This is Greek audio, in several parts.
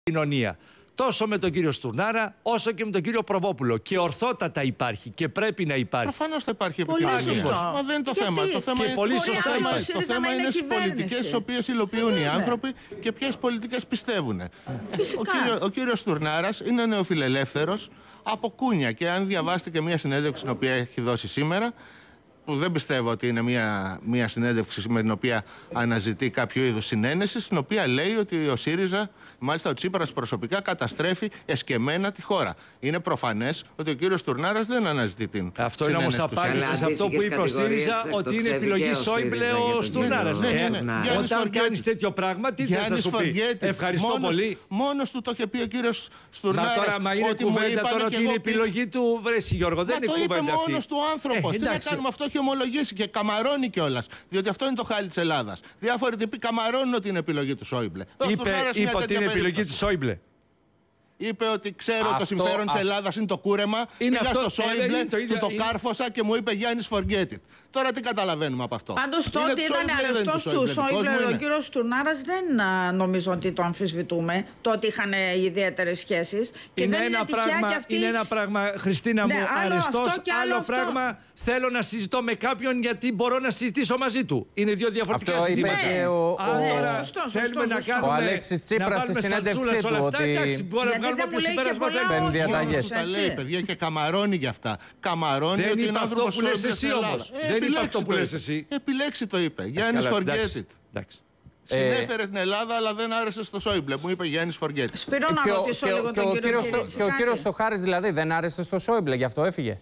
κοινωνία. Τόσο με τον κύριο Στουρνάρα, όσο και με τον κύριο Προβόπουλο. Και ορθότατα υπάρχει και πρέπει να υπάρχει. Προφανώς θα υπάρχει επικοινωνία. Μα δεν είναι το θέμα. Το θέμα είναι στις πολιτικές τις οποίες υλοποιούν οι άνθρωποι και ποιες πολιτικές πιστεύουν. Ο κύριος Στουρνάρας είναι νεοφιλελεύθερος από κούνια. Και αν διαβάσετε και μια συνέντευξη την οποία έχει δώσει σήμερα, που δεν πιστεύω ότι είναι μια συνέντευξη με την οποία αναζητεί κάποιο είδους συνένεση, στην οποία λέει ότι ο ΣΥΡΙΖΑ, μάλιστα ο Τσίπρας προσωπικά, καταστρέφει εσκεμμένα τη χώρα. Είναι προφανές ότι ο κύριος Στουρνάρας δεν αναζητεί την αυτό είναι όμως απάντηση σε αυτό που είπε ο ΣΥΡΙΖΑ, ότι είναι επιλογή Σόιμπλε ο Στουρνάρας. Όταν κάνεις τέτοιο πράγμα, τι θες να σου πει? Ευχαριστώ πολύ. Μόνος του το είχε πει ο κύριος Στουρνάρας. Μα τώρα, μα είναι κουβέντα τώρα ότι είναι επιλογή του, βρέσει Γιώργο. Δεν είναι κουβέντα αυτή. Το είπε μόνος του άνθρωπος. Τι να κάνουμε, αυτό έχει ομολογήσει και καμαρώνει κιόλας. Διότι αυτό είναι το χάλι της Ελλάδας. Διάφοροι τύποι καμαρώνουν ότι είναι επιλογή του Σόιμπλε. Είπε ότι είναι επιλογή του Σόιμπλε. Είπε ότι ξέρω το συμφέρον της Ελλάδας είναι το κούρεμα. Πήγα στο Σόιμπλε, του το κάρφωσα και μου είπε Γιάννης forget it. Τώρα τι καταλαβαίνουμε από αυτό? Πάντως τότε ήταν αρεστός του Σόιμπλε. Ο κύριος Στουρνάρας δεν νομίζω ότι το αμφισβητούμε. Το ότι είχαν ιδιαίτερες σχέσεις. Είναι ένα πράγμα, Χριστίνα μου, αρεστός. Άλλο πράγμα θέλω να συζητώ με κάποιον γιατί μπορώ να συζητήσω μαζί του. Είναι δύο διαφορετικά ζητήματα. Αν τώρα θέλουμε να κάνουμε. Ο Αλέξης Τσίπρας στη συνέντευξή του ότι. Γιατί δεν μου λέει και πολλά όχι. Τα λέει, παιδιά, και καμαρώνει γι' αυτά. Καμαρώνει ότι είναι άνθρωπος που λες εσύ όμως. Δεν είπε αυτό που λες εσύ. Επιλέξει το είπε. Γιάννης forget it. Συνέφερε την Ελλάδα, αλλά δεν άρεσε στο Σόιμπλε. Μου είπε Γιάννης forget it. Σπύρο, να ρωτήσω λίγο τον κύριο Κυρίτσι. Και ο κύριος Στοχάρης δηλαδή δεν άρεσε στο Σόιμπλε, γι' αυτό έφυγε.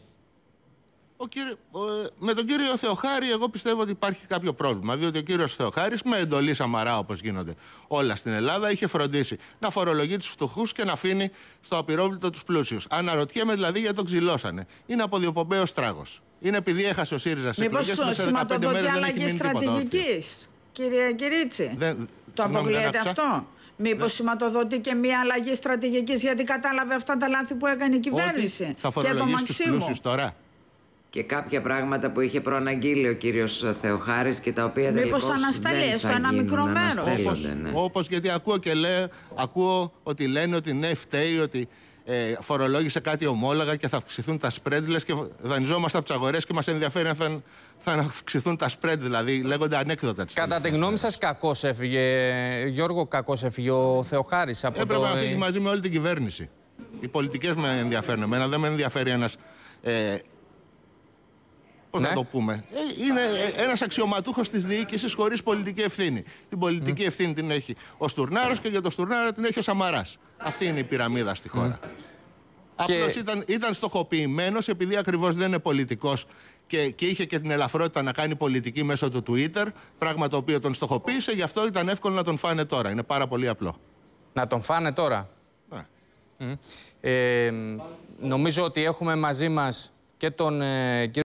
Με τον κύριο Θεοχάρη, εγώ πιστεύω ότι υπάρχει κάποιο πρόβλημα. Διότι ο κύριος Θεοχάρης, με εντολή Σαμαρά, όπως γίνονται όλα στην Ελλάδα, είχε φροντίσει να φορολογεί τους φτωχούς και να αφήνει στο απειρόβλητο τους πλούσιους. Αναρωτιέμαι δηλαδή γιατί τον ξυλώσανε. Είναι αποδιοπομπαίος τράγος. Είναι επειδή έχασε ο ΣΥΡΙΖΑ σε εκλογές που σε 15 μέρες δεν έχει μείνει τίποτα. Κύριε Κυρίτσι, το αποκλείεται αυτό? Μήπως σηματοδοτεί και μια αλλαγή στρατηγικής γιατί κατάλαβε αυτά τα λάθη που έκανε η κυβέρνηση? Θα φορολογήσει τους πλούσιους τώρα. Και κάποια πράγματα που είχε προαναγγείλει ο κύριος Θεοχάρης και τα οποία τελικώς μήπως αναστέλει στο ένα μικρό μέρος. Όπως γιατί ακούω ότι λένε ότι ναι, φταίει, ότι φορολόγησε κάτι ομόλογα και θα αυξηθούν τα spread, λες, και δανειζόμαστε από τις αγορές και μας ενδιαφέρει αν θα αυξηθούν τα spread, δηλαδή λέγονται ανέκδοτα. Κατά τη γνώμη σας, κακώς έφυγε, Γιώργο, κακώς έφυγε ο Θεοχάρης από έπρεπε να φύγει μαζί με όλη την κυβέρνηση. Οι πολιτικές με ενδιαφέρουν. Εμένα δεν με ενδιαφέρει ένας. Πώς να το πούμε? Είναι ένας αξιωματούχος της διοίκησης χωρίς πολιτική ευθύνη. Την πολιτική ευθύνη την έχει ο Στουρνάρος και για το Στουρνάρα την έχει ο Σαμαράς. Αυτή είναι η πυραμίδα στη χώρα. Απλώς ήταν στοχοποιημένος επειδή ακριβώς δεν είναι πολιτικός και είχε και την ελαφρότητα να κάνει πολιτική μέσω του Twitter, πράγμα το οποίο τον στοχοποίησε, γι' αυτό ήταν εύκολο να τον φάνε τώρα. Είναι πάρα πολύ απλό. Να τον φάνε τώρα? Ναι. Νομίζω ότι έχουμε μαζί μας και τον κύριο